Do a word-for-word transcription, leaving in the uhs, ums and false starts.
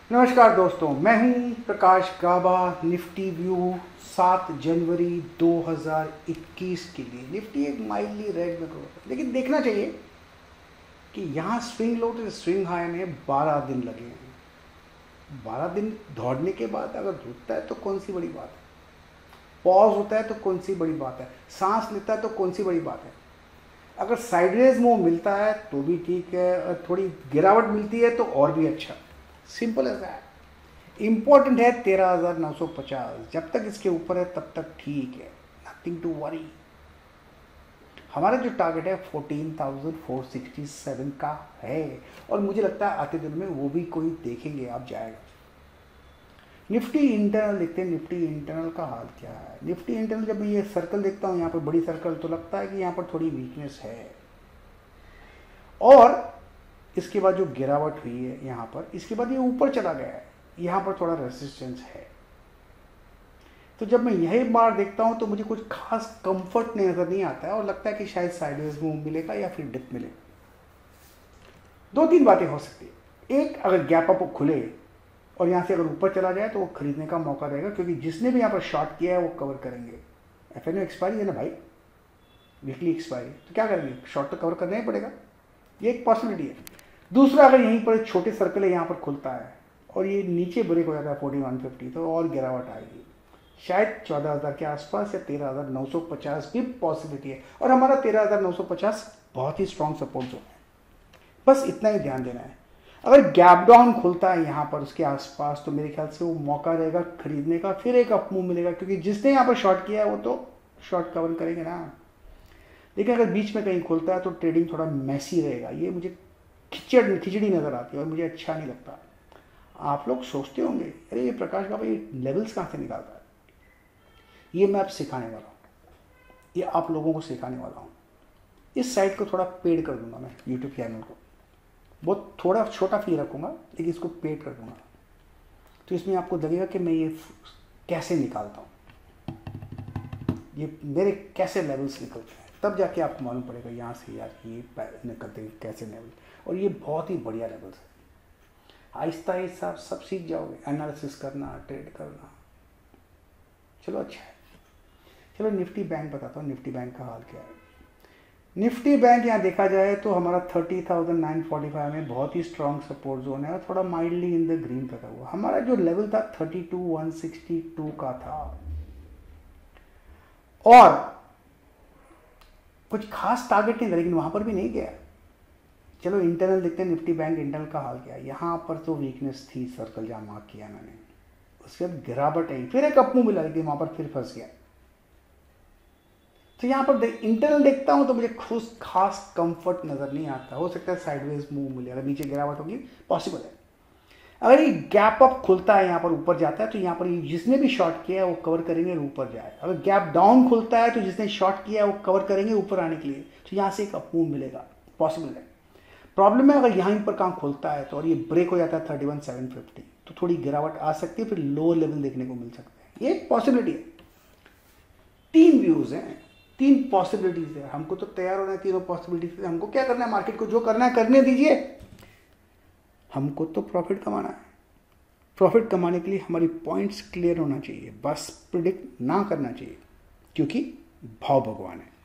नमस्कार दोस्तों, मैं हूं प्रकाश गाबा। निफ्टी व्यू सात जनवरी दो हज़ार इक्कीस के लिए। निफ्टी एक माइल्डली रेड में ग्रो है, लेकिन देखना चाहिए कि यहाँ स्विंग लो तो स्विंग हाई में बारह दिन लगे हैं। बारह दिन दौड़ने के बाद अगर रुकता है तो कौन सी बड़ी बात है, पॉज होता है तो कौन सी बड़ी बात है, सांस लेता है तो कौन सी बड़ी बात है। अगर साइडवेज मूव मिलता है तो भी ठीक है, थोड़ी गिरावट मिलती है तो और भी अच्छा। Simple as that. इंपॉर्टेंट है तेरह हज़ार नौ सौ पचास, जब तक इसके ऊपर है तब तक ठीक है, नथिंग टू वरी। हमारा जो टारगेट है चौदह हज़ार चार सौ सड़सठ का है और मुझे लगता है आते दिन में वो भी कोई देखेंगे आप जाएगा। निफ्टी इंटरनल देखते हैं, निफ्टी इंटरनल का हाल क्या है। निफ्टी इंटरनल जब मैं ये सर्कल देखता हूँ, यहाँ पर बड़ी सर्कल, तो लगता है कि यहाँ पर थोड़ी वीकनेस है। और इसके बाद जो गिरावट हुई है यहाँ पर, इसके बाद ये ऊपर चला गया है, यहाँ पर थोड़ा रेजिस्टेंस है। तो जब मैं यही बार देखता हूँ तो मुझे कुछ खास कंफर्ट नजर नहीं आता है और लगता है कि शायद साइडवेज मूव मिलेगा या फिर डिप मिलेगा। दो तीन बातें हो सकती है। एक, अगर गैप अप खुले और यहाँ से अगर ऊपर चला जाए तो वो खरीदने का मौका रहेगा, क्योंकि जिसने भी यहाँ पर शॉर्ट किया है वो कवर करेंगे। एफ एन ओ एक्सपायरी है ना भाई, वीकली एक्सपायरी, तो क्या करेंगे, शॉर्ट तो कवर करना ही पड़ेगा। ये एक पॉसिबिलिटी है। दूसरा, अगर यहीं पर छोटे सर्कल है यहाँ पर खुलता है और ये नीचे ब्रेक हो जाता है फोर्टी वन फिफ्टी, तो और गिरावट आएगी, शायद चौदह हज़ार के आसपास या तेरह हज़ार नौ सौ पचास भी पॉसिबिलिटी है। और हमारा तेरह हज़ार नौ सौ पचास बहुत ही स्ट्रॉन्ग सपोर्ट जोन है, बस इतना ही ध्यान देना है। अगर गैप डाउन खुलता है यहाँ पर उसके आसपास, तो मेरे ख्याल से वो मौका रहेगा खरीदने का, फिर एक अप मूव मिलेगा, क्योंकि जिसने यहाँ पर शॉर्ट किया है वो तो शॉर्ट कवर करेंगे ना। लेकिन अगर बीच में कहीं खुलता है तो ट्रेडिंग थोड़ा मैसी रहेगा। ये मुझे खिचड़ खिचड़ी नज़र आती है और मुझे अच्छा नहीं लगता। आप लोग सोचते होंगे, अरे ये प्रकाश बाबा ये लेवल्स कहाँ से निकालता है। ये मैं अब सिखाने वाला हूँ, ये आप लोगों को सिखाने वाला हूँ। इस साइट को थोड़ा पेड कर दूंगा मैं, यूट्यूब चैनल को बहुत थोड़ा छोटा फी रखूँगा, लेकिन इसको पेड कर दूंगा। तो इसमें आपको लगेगा कि मैं ये कैसे निकालता हूँ, ये मेरे कैसे लेवल्स निकलते हैं, तब जाके आपको मालूम पड़ेगा यहाँ से यार ये निकलते हैं कैसे लेवल। और ये बहुत ही बढ़िया लेवल्स है। आहिस्ता आहिस्ता आप सब सीख जाओगे, एनालिसिस करना, ट्रेड करना। चलो अच्छा है। चलो निफ्टी बैंक बताता हूँ, निफ्टी बैंक का हाल क्या है। निफ्टी बैंक यहाँ देखा जाए तो हमारा thirty thousand nine forty five में बहुत ही स्ट्रॉन्ग सपोर्ट जोन है और थोड़ा माइल्डली इन द ग्रीन पता हुआ। हमारा जो लेवल था thirty two one sixty two का था और कुछ खास टारगेट नहीं था, लेकिन वहां पर भी नहीं गया। चलो इंटरनल देखते हैं, निफ्टी बैंक इंटरनल का हाल क्या है। यहाँ पर तो वीकनेस थी, सर्कल जहाँ मार्क किया मैंने, उसके बाद गिरावट आई, फिर एक अप मूव मिला, लेकिन वहां पर फिर फंस गया। तो यहाँ पर दे, इंटरनल देखता हूँ तो मुझे खुद खास कंफर्ट नजर नहीं आता। हो सकता है साइडवेज मूव मिले, अगर नीचे गिरावट होगी पॉसिबल है। अगर ये गैप अप खुलता है, यहाँ पर ऊपर जाता है, तो यहाँ पर जिसने भी शॉर्ट किया है वो कवर करेंगे और ऊपर जाए। अगर गैप डाउन खुलता है तो जिसने शॉर्ट किया है वो कवर करेंगे ऊपर आने के लिए, तो यहाँ से एक अप मूव मिलेगा, पॉसिबल है। प्रॉब्लम है अगर यहाँ पर काम खुलता है तो और ये ब्रेक हो जाता है थर्टी वन सेवन फिफ्टी, तो थोड़ी गिरावट आ सकती है, फिर लोअर लेवल देखने को मिल सकता है। ये पॉसिबिलिटी है। तीन व्यूज हैं, तीन पॉसिबिलिटीज है। हमको तो तैयार होना है तीनों पॉसिबिलिटीज से। हमको क्या करना है, मार्केट को जो करना है करने दीजिए, हमको तो प्रॉफिट कमाना है। प्रॉफिट कमाने के लिए हमारी पॉइंट्स क्लियर होना चाहिए, बस प्रिडिक्ट ना करना चाहिए, क्योंकि भाव भगवान है।